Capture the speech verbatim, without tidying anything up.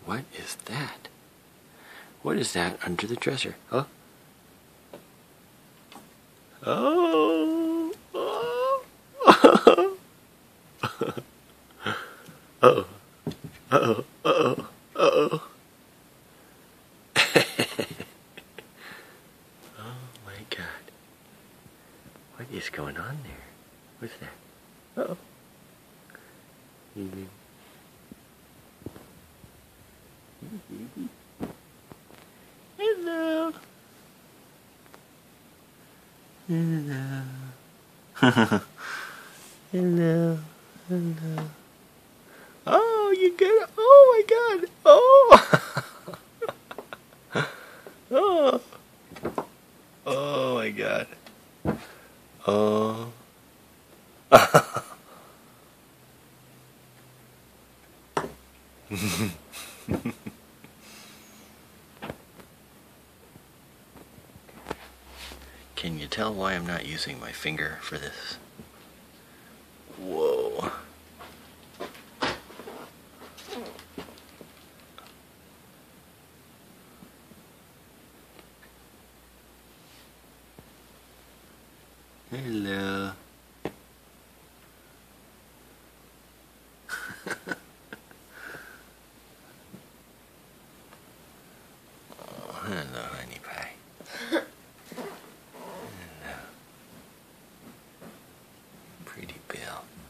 What is that? What is that under the dresser? Huh? Oh! Oh! Uh-oh. Uh-oh. Uh-oh. Uh-oh. Oh my God. What is going on there? What's that? Uh-oh. Mm-hmm. Hello. Hello. Hello. Hello. Oh, you get it. Oh my God. Oh. Oh. Oh my God. Oh. Can you tell why I'm not using my finger for this? Whoa. Hello. Oh, hello, honey pie. Hello. Pretty Bill.